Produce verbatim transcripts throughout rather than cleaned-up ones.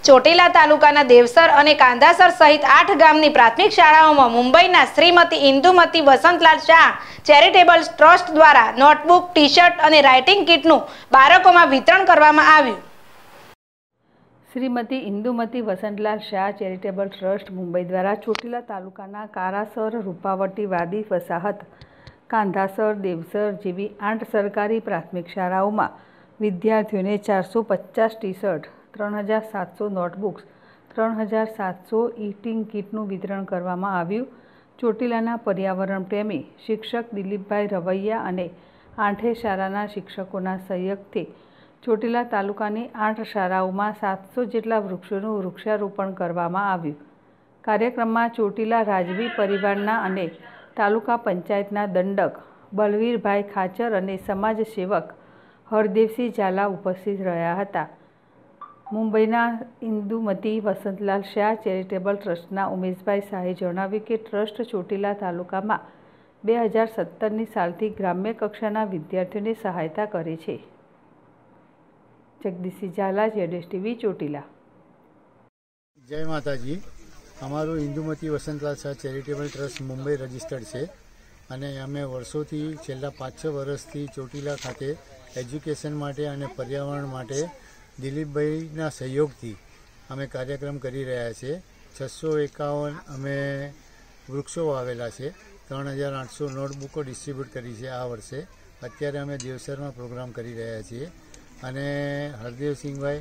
ચોટીલા તાલુકાના દેવસર અને કાંધાસર સહિત આઠ ગામની પ્રાથમિક શાળાઓમાં મુંબઈના શ્રીમતી ઇન્દુમતી વસંતલાલ શાહ ચેરિટેબલ ટ્રસ્ટ દ્વારા નોટબુક, ટી શર્ટ અને રાઇટિંગ કિટનું બાળકોમાં વિતરણ કરવામાં આવ્યું। શ્રીમતી ઇન્દુમતી વસંતલાલ શાહ ચેરિટેબલ ટ્રસ્ટ મુંબઈ દ્વારા ચોટીલા તાલુકાના કારાસર, રૂપાવટી, વાદી વસાહત, કાંધાસર, દેવસર જેવી આઠ સરકારી પ્રાથમિક શાળાઓમાં વિદ્યાર્થીઓને ચારસો પચાસ ટી શર્ટ, ત્રણ હજાર સાતસો નોટબુક્સ, ત્રણ હજાર સાતસો ઈટિંગ કિટનું વિતરણ કરવામાં આવ્યું। ચોટીલાના પર્યાવરણ પ્રેમી શિક્ષક દિલીપભાઈ રવૈયા અને આઠે શાળાના શિક્ષકોના સહયોગથી ચોટીલા તાલુકાની આઠ શાળાઓમાં સાતસો જેટલા વૃક્ષોનું વૃક્ષારોપણ કરવામાં આવ્યું। કાર્યક્રમમાં ચોટીલા રાજવી પરિવારના અને તાલુકા પંચાયતના દંડક બલવીરભાઈ ખાચર અને સમાજ સેવક હરદેવસિંહ ઝાલા ઉપસ્થિત રહ્યા હતા। મુંબઈના ઇન્દુમતી વસંતલાલ શાહ ચેરિટેબલ ટ્રસ્ટના ઉમેશભાઈ શાહે જણાવ્યું કે ટ્રસ્ટ ચોટીલા તાલુકામાં બે હજાર સત્તરની સાલથી ગ્રામ્ય કક્ષાના વિદ્યાર્થીઓને સહાયતા કરે છે। જગદીશસિંહ ઝાલા, જેડેશ ટીવી, ચોટીલા। જય માતાજી। અમારું Indumati Vasantlal Shah charitable trust Mumbai registered છે અને અમે વર્ષોથી છેલ્લા પાંચ છ વર્ષથી ચોટીલા ખાતે એજ્યુકેશન માટે અને પર્યાવરણ માટે દિલીપભાઈના સહયોગથી અમે કાર્યક્રમ કરી રહ્યા છીએ। છસો એકાવન અમે વૃક્ષો વાવેલા છે, ત્રણ હજાર આઠસો નોટબુકો ડિસ્ટ્રીબ્યુટ કરી છે આ વર્ષે। અત્યારે અમે દેવસરમાં પ્રોગ્રામ કરી રહ્યા છીએ અને હરદેવસિંહભાઈ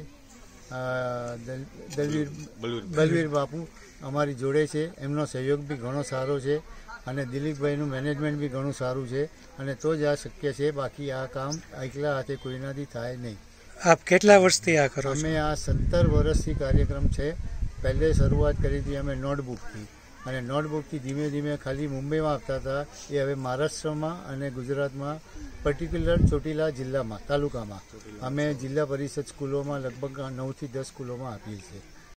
દલવીર બલવીર બાપુ અમારી જોડે છે, એમનો સહયોગ બી ઘણો સારો છે અને દિલીપભાઈનું મેનેજમેન્ટ બી ઘણું સારું છે અને તો જ આ શક્ય છે, બાકી આ કામ એકલા હાથે કોઈનાથી થાય નહીં। આપ કેટલા વર્ષથી આ કરો છો? અમે આ સત્તર વર્ષથી કાર્યક્રમ છે। પહેલે શરૂઆત કરી હતી અમે નોટબુકથી અને નોટબુકથી ધીમે ધીમે ખાલી મુંબઈમાં આપતા હતા, એ હવે મહારાષ્ટ્રમાં અને ગુજરાતમાં પર્ટિક્યુલર ચોટીલા જિલ્લામાં તાલુકામાં અમે જિલ્લા પરિષદ સ્કૂલોમાં લગભગ નવથી દસ સ્કૂલોમાં આપીએ છીએ।